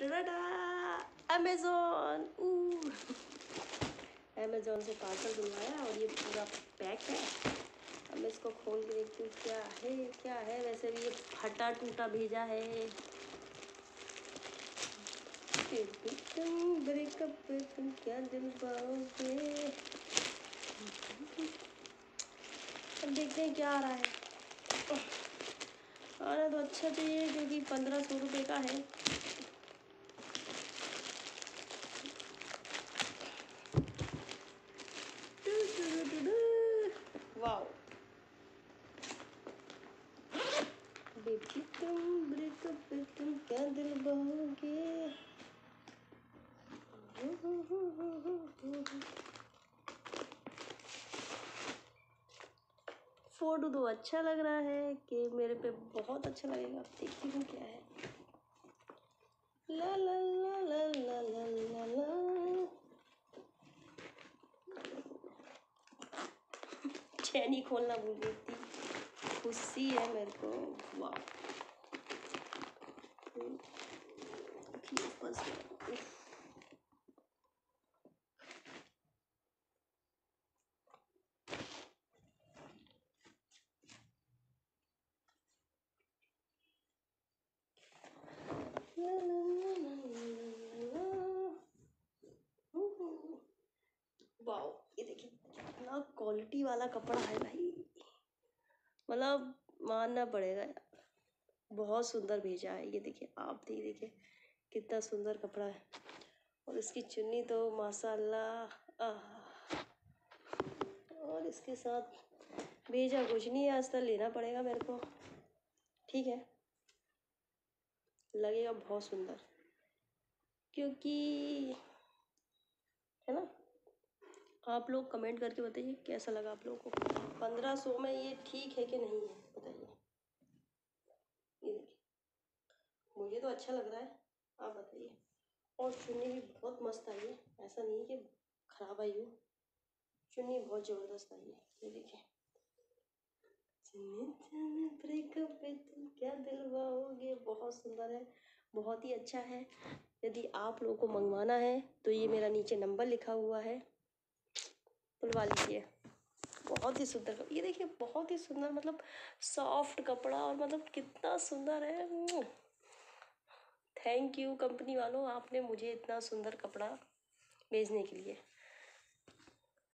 टडा Amazon Amazon से parcel मंगवाया और ये पूरा पैक है। अब मैं इसको खोल के देखती हूँ क्या है। वैसे भी ये फटा टूटा भेजा है। तुम ब्रेकअप पे तुम क्या दिल पाओगे। अब देखते हैं क्या आ रहा है। आना तो अच्छा चाहिए क्योंकि 1500 रुपये का है। वाओ बेबी तुम ब्रेकअप पे तुम क्या दिल पाओगे। फोटो तो अच्छा लग रहा है कि मेरे पे बहुत अच्छा लगेगा। देखती हूँ क्या है। ला ला ला ला ला ला ला ला। चैन ही खोलना भूल गई थी। खुशी है मेरे को। वाह वाओ ये देखिए कितना क्वालिटी वाला कपड़ा है भाई। मतलब मानना पड़ेगा यार। बहुत सुंदर भेजा है। ये देखिए आप देखिए कितना सुंदर कपड़ा है। और इसकी चुन्नी तो माशाल्लाह। और इसके साथ भेजा कुछ नहीं है। आज तक लेना पड़ेगा मेरे को। ठीक है लगेगा बहुत सुंदर क्योंकि है ना। आप लोग कमेंट करके बताइए कैसा लगा आप लोगों को। 1500 में ये ठीक है कि नहीं है बताइए। ये देखिए मुझे तो अच्छा लग रहा है। आप बताइए। और चुन्नी भी बहुत मस्त आई है। ऐसा नहीं है कि खराब आई हो। चुन्नी बहुत ज़बरदस्त आई है। ये देखिए ब्रेकअप पे तुम क्या दिलवाओगे। बहुत सुंदर है। बहुत ही अच्छा है। यदि आप लोगों को मंगवाना है तो ये मेरा नीचे नंबर लिखा हुआ है बुलवा लीजिए। बहुत ही सुंदर ये देखिए बहुत ही सुंदर मतलब सॉफ्ट कपड़ा और मतलब कितना सुंदर है। थैंक यू कंपनी वालों आपने मुझे इतना सुंदर कपड़ा भेजने के लिए।